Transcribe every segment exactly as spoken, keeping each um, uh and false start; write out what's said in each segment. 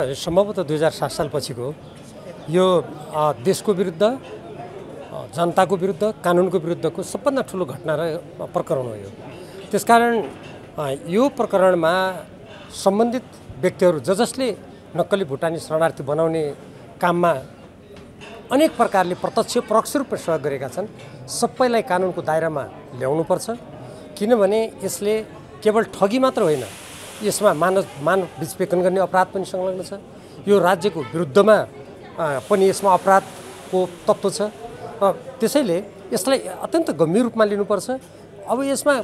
सम्भवतः दुई हजार सात साल पछिको यो देशको विरुद्ध जनताको विरुद्ध कानुनको विरुद्धको सबभन्दा ठुलो घटना र प्रकरण हो यो। त्यसकारण यो प्रकरणमा सम्बन्धित व्यक्तिहरू ज जसले नक्कली भुटानी शरणार्थी बनाउने काममा अनेक प्रकारले प्रत्यक्ष परोक्ष रूपमा सहयोग गरेका छन्, सबैलाई कानुनको दायरामा ल्याउनुपर्छ। किनभने यसले केवल ठगी मात्र होइन, यसमा मानव मानव विच्छेदन गर्ने अपराध पनि संलग्न छ। यो राज्यको विरुद्धमा पनि यसमा अपराधको तत्त्व छ। त्यसैले यसलाई अत्यन्त गम्भीर रूपमा लिनुपर्छ। अब यसमा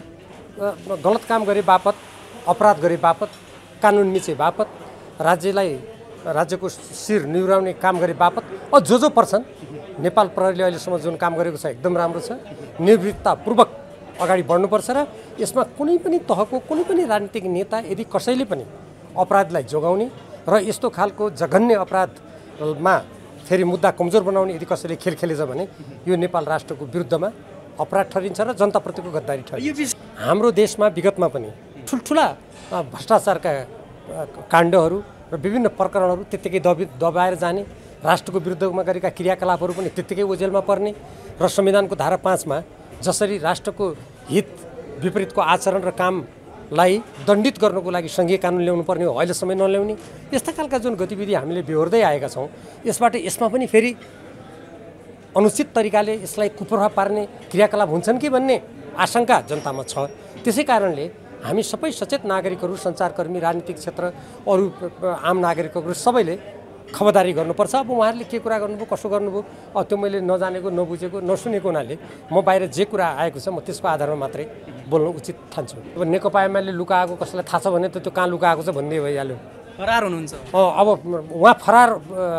गलत काम गरे बापत, अपराध गरे बापत, कानुन मिचे बापत, राज्यलाई राज्यको शिर निहुराउने काम गरे बापत अ जो जो पर्छन्, नेपाल प्रहरीले अहिलेसम्म जुन काम गरेको छ एकदम राम्रो छ। निर्भीकतापूर्वक अगाडि बढ्नुपर्छ र यसमा कुनै पनि तहको कुनै पनि राजनीतिक नेता यदि कसैले पनि अपराधलाई जोगाउने र यस्तो खालको जघन्य अपराधमा फेरि मुद्दा कमजोर बनाउने यदि कसैले खेल खेलेछ भने यो नेपाल राष्ट्रको विरुद्धमा अपराध ठहरिन्छ र जनताप्रतिको गद्दारी ठहरिन्छ। हाम्रो देशमा विगतमा पनि ठुल्ठुला भ्रष्टाचारका काण्डहरू र विभिन्न प्रकरणहरू त्यत्तिकै दबि दबाएर जाने, राष्ट्रको विरुद्धमा गरेका क्रियाकलापहरू पनि त्यत्तिकै ओझेलमा पर्ने र संविधानको धारा पाँचमा जसरी राष्ट्रको हित विपरीतको आचरण र कामलाई दण्डित गर्नको लागि सङ्घीय कानुन ल्याउनु पर्ने हो, अहिलेसम्म नल्याउने यस्ता खालका जुन गतिविधि हामीले बेहोर्दै आएका छौँ, यसबाट यसमा पनि फेरि अनुचित तरिकाले यसलाई कुप्रभाव पार्ने क्रियाकलाप हुन्छन् कि भन्ने आशंका जनतामा छ। त्यसै कारणले हामी सबै सचेत नागरिकहरू, सञ्चारकर्मी, राजनीतिक क्षेत्र, अरू आम नागरिकहरू सबैले खबरदारी गर्नुपर्छ। अब उहाँहरूले के कुरा गर्नुभयो, कसो गर्नुभयो, अब त्यो मैले नजानेको, नबुझेको, नसुनेको हुनाले म बाहिर जे कुरा आएको छ म त्यसको आधारमा मात्रै बोल्नु उचित ठान्छु। अब नेकपा एमाले लुकाएको कसैलाई थाहा छ भने त त्यो कहाँ लुकाएको छ भन्ने भइहाल्यो। फरार हुनुहुन्छ। अब उहाँ फरार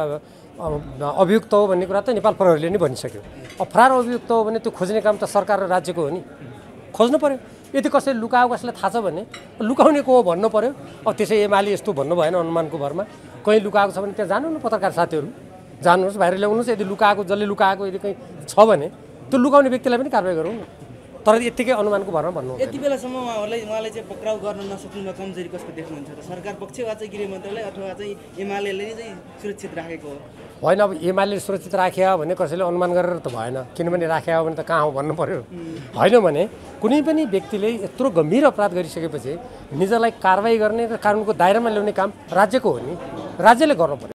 अभियुक्त हो भन्ने कुरा त नेपाल प्रहरीले नै भनिसक्यो। अब फरार अभियुक्त हो भने त्यो खोज्ने काम त सरकार र राज्यको हो नि, खोज्नु पर्यो। यदि कसैले लुकाएको कसैलाई थाहा छ भने लुकाउने को हो भन्नु पर्यो। अब त्यसै एमाले यस्तो भन्नु भएन अनुमानको भरमा। कहीँ लुकाएको छ भने त्यहाँ जानु न पत्रकार साथीहरू, जानुहोस्, बाहिर ल्याउनुहोस्। यदि लुकाएको जसले लुकाएको यदि कहीँ छ भने त्यो लुकाउने व्यक्तिलाई पनि कारवाही गरौँ न, तर यत्तिकै अनुमानको भरमा भन्नु। यति बेलासम्म उहाँहरूलाई उहाँले चाहिँ पक्राउ गर्न नसक्नुमा कमजोरी कसको देख्नुहुन्छ त? सरकार पक्ष वा चाहिँ गृह मन्त्रालय अथवा चाहिँ एमाले नै चाहिँ सुरक्षित राखेको हो? होइन, अब एमाले सुरक्षित राख्यो भने कसैले अनुमान गरेर त भएन। किनभने राख्यो भने त कहाँ हो भन्नु पर्यो। होइन भने कुनै पनि व्यक्तिले यत्रो गम्भीर अपराध गरिसकेपछि निजलाई कारवाही गर्ने र कानुनको दायरामा ल्याउने काम राज्यको हो नि, राज्यले गर्नु पर्यो।